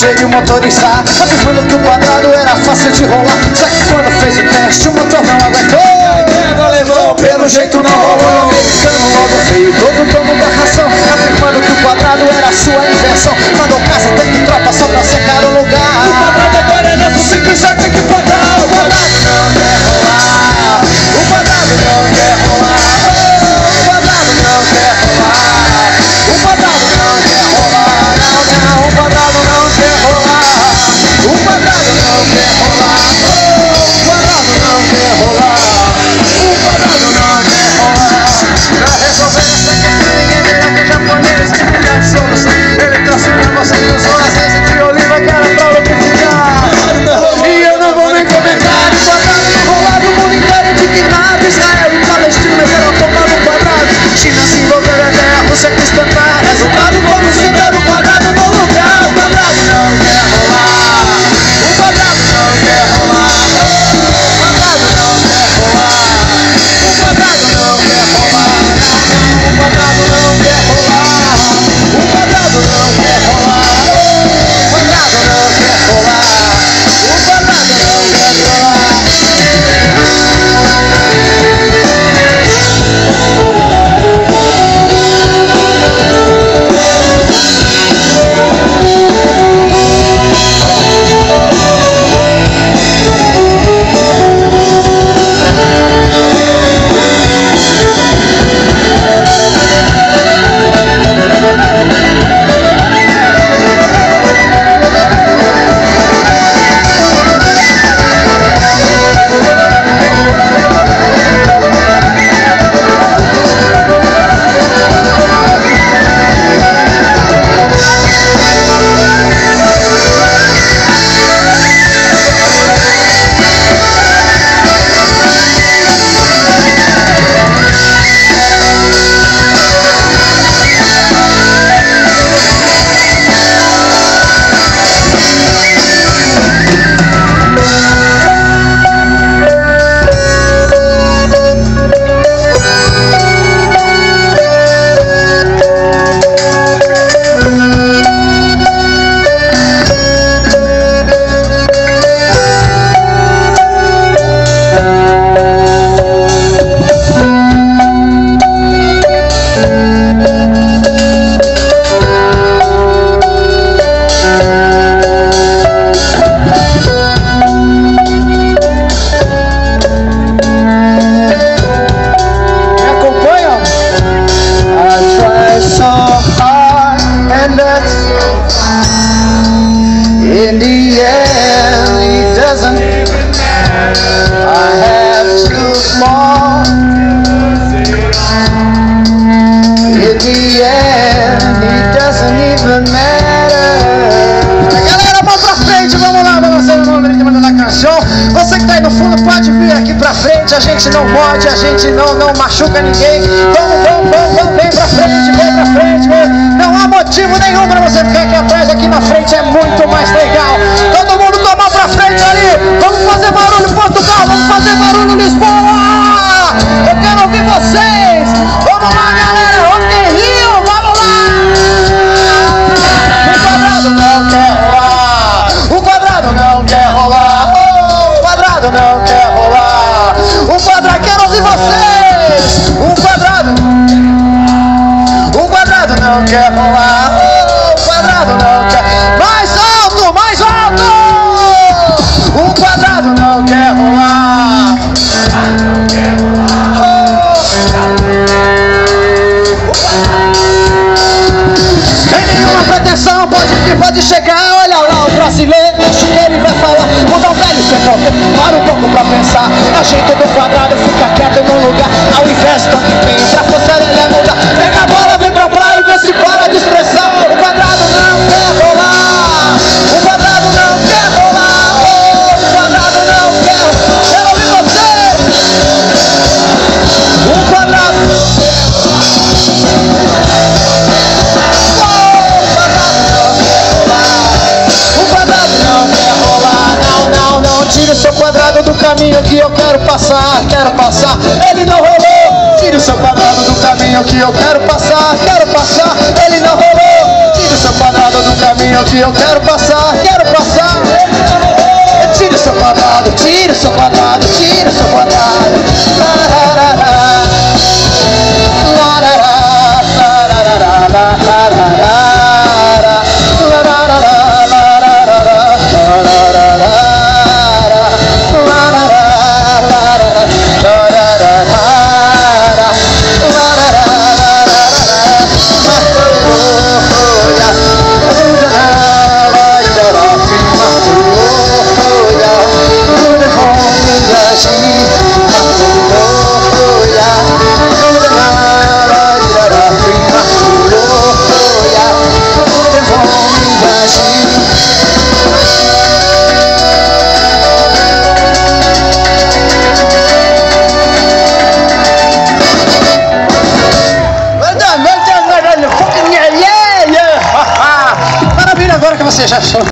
jeito motorizar, afirmando que o quadrado era fácil de rolar. Só que quando fez o teste o motor não aguentou, levou, pelo jeito não rolou. O americano logo veio todo dono da ração, afirmando que o quadrado era sua invenção. Mandou casa, teve tropa só pra secar o lugar. O quadrado agora é nosso, simplesmente tem que pagar. O quadrado não quer rolar, o quadrado não quer rolar, o quadrado não quer rolar, o quadrado não quer rolar, não, não, o quadrado não quer rolar, o quadrado não quer rolar, o quadrado não quer rolar, o quadrado não quer rolar. Pra resolver essa questão ninguém melhor que o japonês, que melhor de solução. Ele trouxe pra você e usou azeite de oliva que era pra lubrificar. E eu não vou nem comentar. O quadrado enrolado, o mundo inteiro indignado. Israel e Palestina querem tomar no quadrado. China se envolveu na guerra, Rússia quis tentar. Resultado, vamos ficar o quadrado no lugar. O quadrado não quer rolar, o quadrado não quer rolar, o quadrado não quer rolar, o quadrado não quer rolar, não, não, o quadrado não quer rolar, o quadrado não quer rolar, o quadrado não quer rolar, o quadrado não quer rolar. In the end, it doesn't matter. I have too small. In the end, it doesn't even matter. Galera, vamos pra frente, vamos lá, vamos fazer o nome da canção. Você que tá aí no fundo pode vir aqui pra frente. A gente não morde, a gente não machuca ninguém. Vamos, vem pra frente, vem pra frente. Não há motivo nenhum pra você ficar aqui atrás, aqui na frente é muito mais legal. Todo mundo com a mão pra frente ali. Vamos fazer barulho Portugal, vamos fazer barulho Lisboa. Eu quero ouvir vocês. Vamos lá, galera, Rock in Rio, vamos lá. O quadrado não quer rolar, o quadrado não quer rolar, o quadrado não quer rolar, o quadrado, quero ouvir vocês. O quadrado não quer rolar, o quadrado não quer. Mais alto, mais alto. O quadrado não quer rolar. Sem nenhuma pretensão, pode chegar. Olha lá o brasileiro, ele vai falar. Muda o velho sertão, para um pouco pra pensar. É o jeito do quadrado, fica quieto no lugar. Ao invés de tanto empenho pra forçar ele a mudar. Pega a bola, vem pra praia e vê se para de estressar. O quadrado não quer rolar, o quadrado não quer rolar, o quadrado não quer. Quero ouvir você. O quadrado não quer rolar, não tire o seu quadrado do caminho que eu quero passar, ele não rolou. Tire o seu quadrado do caminho que eu quero passar, ele não rolou. Tire o seu quadrado do caminho o que eu quero passar, Tire o seu quadrado, tire o seu quadrado, tire o seu quadrado.